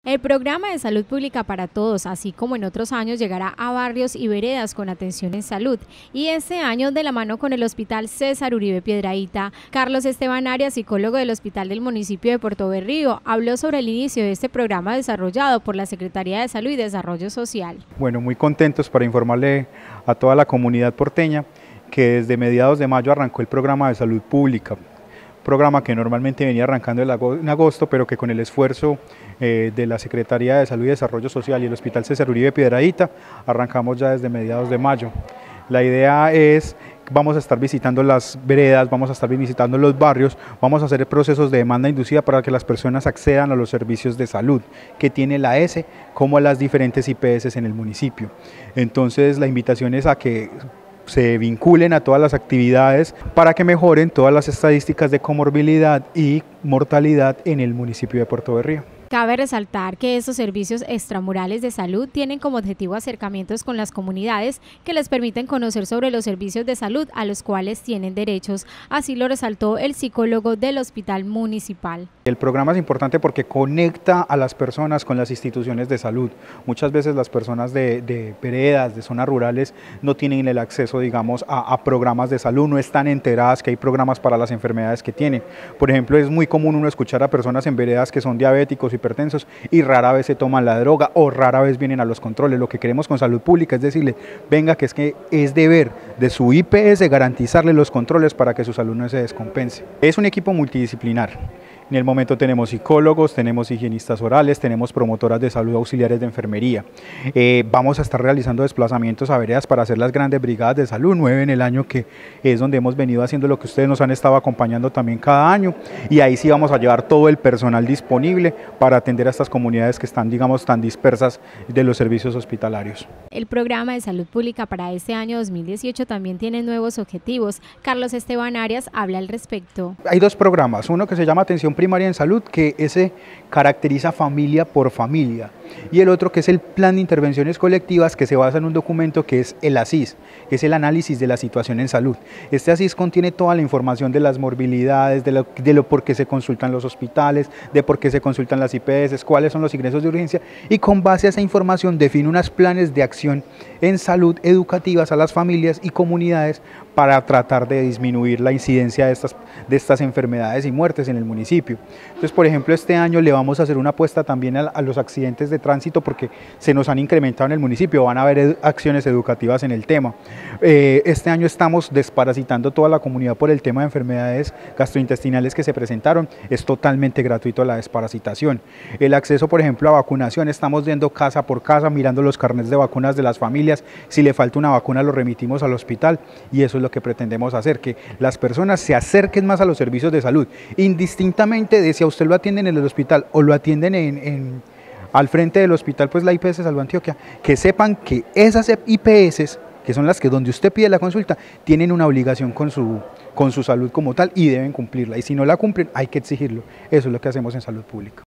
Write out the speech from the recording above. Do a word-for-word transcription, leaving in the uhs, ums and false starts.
El programa de salud pública para todos, así como en otros años, llegará a barrios y veredas con atención en salud. Y este año, de la mano con el Hospital César Uribe Piedrahíta, Carlos Esteban Arias, psicólogo del Hospital del municipio de Portoberrío, habló sobre el inicio de este programa desarrollado por la Secretaría de Salud y Desarrollo Social. Bueno, muy contentos para informarle a toda la comunidad porteña que desde mediados de mayo arrancó el programa de salud pública. Programa que normalmente venía arrancando en agosto, pero que con el esfuerzo eh, de la Secretaría de Salud y Desarrollo Social y el Hospital César Uribe Piedrahíta, arrancamos ya desde mediados de mayo. La idea es, vamos a estar visitando las veredas, vamos a estar visitando los barrios, vamos a hacer procesos de demanda inducida para que las personas accedan a los servicios de salud que tiene la E S, como a las diferentes I P S en el municipio. Entonces la invitación es a que se vinculen a todas las actividades para que mejoren todas las estadísticas de comorbilidad y mortalidad en el municipio de Portoberrío. Cabe resaltar que estos servicios extramurales de salud tienen como objetivo acercamientos con las comunidades que les permiten conocer sobre los servicios de salud a los cuales tienen derechos, así lo resaltó el psicólogo del Hospital Municipal. El programa es importante porque conecta a las personas con las instituciones de salud. Muchas veces las personas de, de veredas, de zonas rurales, no tienen el acceso, digamos, a, a programas de salud, no están enteradas que hay programas para las enfermedades que tienen. Por ejemplo, es muy común uno escuchar a personas en veredas que son diabéticos, hipertensos y rara vez se toman la droga o rara vez vienen a los controles. Lo que queremos con salud pública es decirle, venga, que es que es deber de su I P S garantizarle los controles para que su salud no se descompense. Es un equipo multidisciplinar. En el momento tenemos psicólogos, tenemos higienistas orales, tenemos promotoras de salud, auxiliares de enfermería. Eh, vamos a estar realizando desplazamientos a veredas para hacer las grandes brigadas de salud, nueve en el año, que es donde hemos venido haciendo lo que ustedes nos han estado acompañando también cada año. Y ahí sí vamos a llevar todo el personal disponible para atender a estas comunidades que están, digamos, tan dispersas de los servicios hospitalarios. El programa de salud pública para este año dos mil dieciocho también tiene nuevos objetivos. Carlos Esteban Arias habla al respecto. Hay dos programas, uno que se llama Atención Primaria en Salud, que ese caracteriza familia por familia, y el otro que es el Plan de Intervenciones Colectivas, que se basa en un documento que es el A S I S, que es el análisis de la situación en salud. Este A S I S contiene toda la información de las morbilidades, de lo, de lo por qué se consultan los hospitales, de por qué se consultan las I P S, cuáles son los ingresos de urgencia, y con base a esa información define unos planes de acción en salud educativas a las familias y comunidades para tratar de disminuir la incidencia de estas, de estas enfermedades y muertes en el municipio. Entonces, por ejemplo, este año le vamos a hacer una apuesta también a, a los accidentes de tránsito, porque se nos han incrementado en el municipio, van a haber ed acciones educativas en el tema. Eh, este año estamos desparasitando toda la comunidad por el tema de enfermedades gastrointestinales que se presentaron, es totalmente gratuito la desparasitación. El acceso, por ejemplo, a vacunación, estamos yendo casa por casa, mirando los carnets de vacunas de las familias, si le falta una vacuna lo remitimos al hospital, y eso es lo que pretendemos hacer, que las personas se acerquen más a los servicios de salud, indistintamente de si a usted lo atienden en el hospital o lo atienden en, en, al frente del hospital, pues la I P S Salud Antioquia, que sepan que esas I P S, que son las que donde usted pide la consulta, tienen una obligación con su, con su salud como tal y deben cumplirla, y si no la cumplen hay que exigirlo. Eso es lo que hacemos en salud pública.